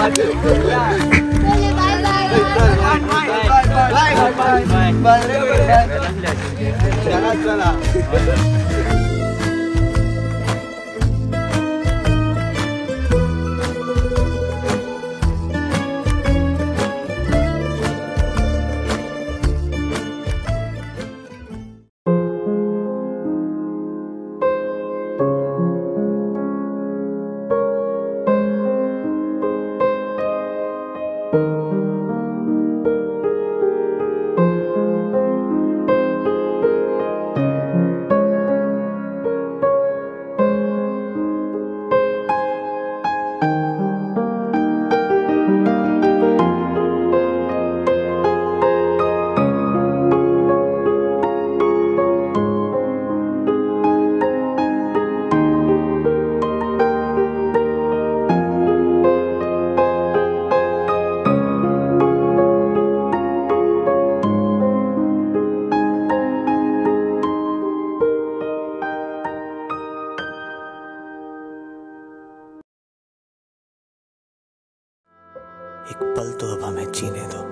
एक पल तो अब हमें जीने दो,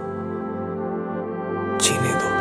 जीने दो।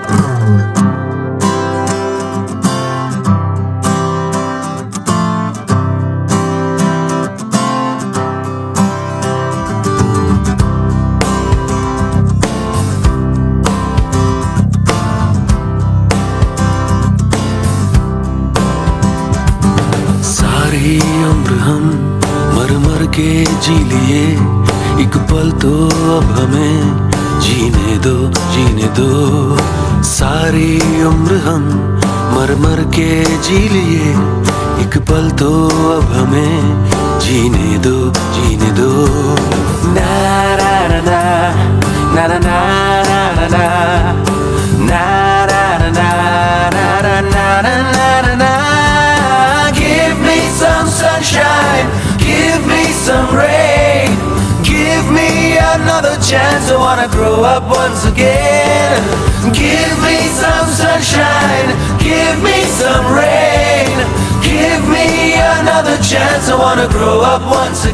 सारी उम्र हम मर मर के जी लिए, एक पल तो अब हमें जीने दो, जीने दो। सारी उम्र हम मर मर के जी लिए, एक पल तो अब हमें जीने दो, जीने दो। ना ना ना ना ना ना ना ना ना ना ना ना ना ना ना। Give me some sunshine, give me some rain, give me another chance, I wanna grow up once again. Give me some sunshine, give me some rain, give me another chance, I wanna grow up once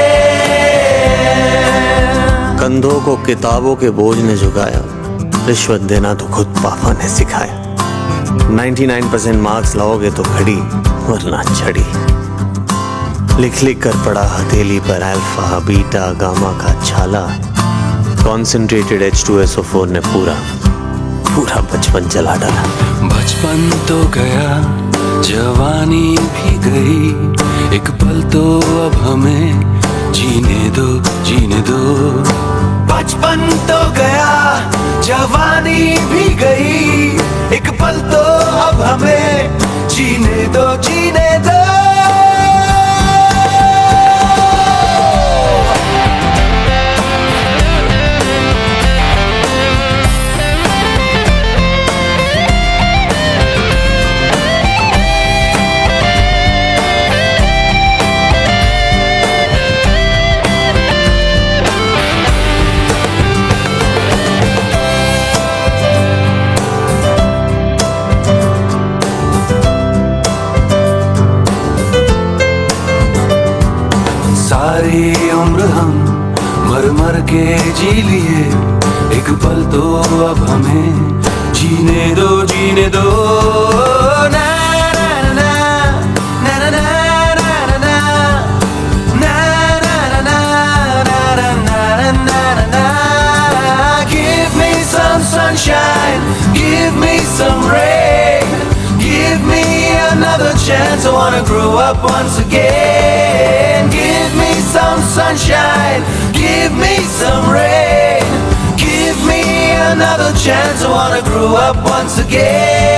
again. कंधों को किताबों के बोझ ने झुकाया, रिश्वत देना तो खुद पापा ने सिखाया। 99% मार्क्स लाओगे तो घड़ी वरना छड़ी, लिख लिख कर पड़ा हथेली पर अल्फा बीटा गामा का छाला। कॉन्सेंट्रेटेड H2SO4 ने पूरा पूरा बचपन जला डाला। बचपन तो गया, जवानी भी गई, एक पल तो अब हमें जीने दो, जीने दो। बचपन तो गया, जवानी भी गई, एक पल तो अब हमें जीने दो, जीने दो। सारी उम्र हम मर मर के जी लिए, एक पल तो अब हमें जीने दो, जीने दो। ना ना ना ना ना ना ना ना ना ना ना। Give me some sunshine, give me some rain, give me another chance, I wanna grow up once again. Give me some sunshine, give me some rain, give me another chance, I wanna grow up once again.